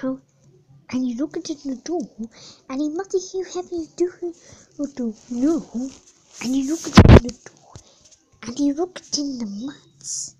how, and he looked at the door, and he must hear heavy door, no, and he looked at the door, and he looked in the muds,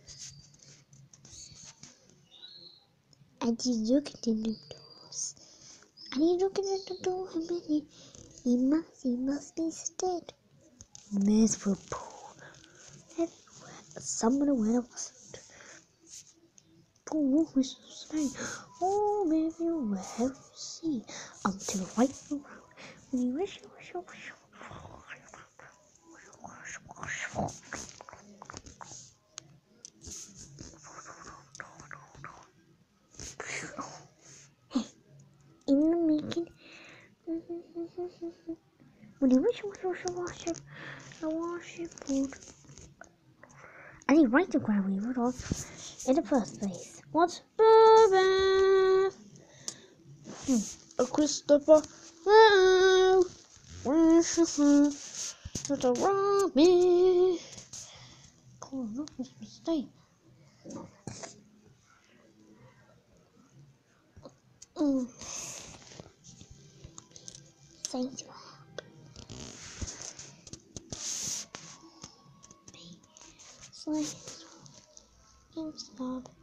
and he looked in the doors, and he looked at the door, and he must be dead. Mice were everywhere, somewhere where it wasn't. The wolf was saying, "Oh, everywhere you see, until right around when you wish." In the making, when you wish wash food. And he right to Granny Rudolph in the first place. What's bourbon? Christopher, wow, where's the Robin? Oh, look, it's a mistake. Thank you. Slide. Stop.